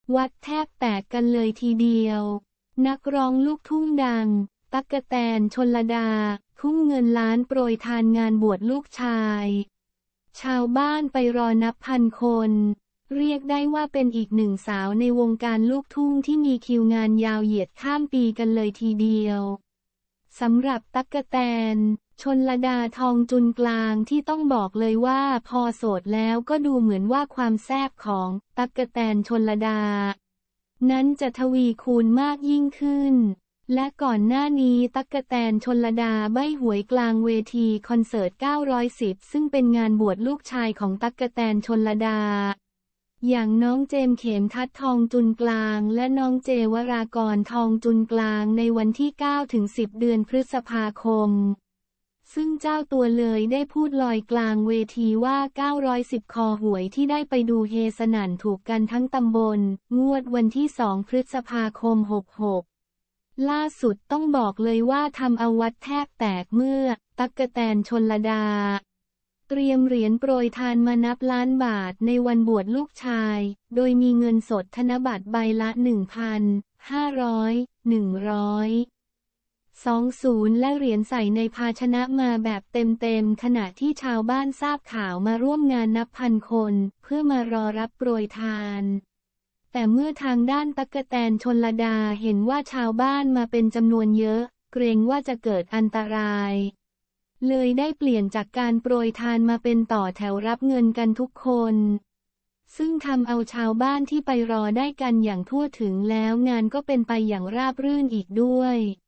วัดแทบแตกกันเลยทีเดียวนักร้องลูกทุ่งดังตั๊กแตนชลดาทุ่มเงินล้านโปรยทานงานบวชลูกชายชาวบ้านไปรอนับพันคนเรียกได้ว่าเป็นอีกหนึ่งสาวในวงการลูกทุ่งที่มีคิวงานยาวเหยียดข้ามปีกันเลยทีเดียวสำหรับตั๊กแตนชลดาทองจุนกลางที่ต้องบอกเลยว่าพอโสดแล้วก็ดูเหมือนว่าความแซ่บของตั๊กแตนชลดานั้นจะทวีคูณมากยิ่งขึ้นและก่อนหน้านี้ตั๊กแตนชลดาใบ้หวยกลางเวทีคอนเสิร์ต910ซึ่งเป็นงานบวชลูกชายของตั๊กแตนชลดาอย่างน้องเจมส์เขมทัศน์ทองจุนกลางและน้องเจวรากรทองจุนกลางในวันที่9-10 เดือนพฤษภาคมซึ่งเจ้าตัวเลยได้พูดลอยกลางเวทีว่า910คอหวยที่ได้ไปดูเฮสนั่นถูกกันทั้งตำบลงวดวันที่2 พฤษภาคม66ล่าสุดต้องบอกเลยว่าทำเอาวัดแทบแตกเมื่อตั๊กแตนชลดาเตรียมเหรียญโปรยทานมานับล้านบาทในวันบวชลูกชายโดยมีเงินสดธนบัตรใบละ1,000 500 100 20และเหรียญใส่ในภาชนะมาแบบเต็มๆขณะที่ชาวบ้านทราบข่าวมาร่วมงานนับพันคนเพื่อมารอรับโปรยทานแต่เมื่อทางด้านตั๊กแตนชลดาเห็นว่าชาวบ้านมาเป็นจำนวนเยอะเกรงว่าจะเกิดอันตรายเลยได้เปลี่ยนจากการโปรยทานมาเป็นต่อแถวรับเงินกันทุกคนซึ่งทำเอาชาวบ้านที่ไปรอได้กันอย่างทั่วถึงแล้วงานก็เป็นไปอย่างราบรื่นอีกด้วย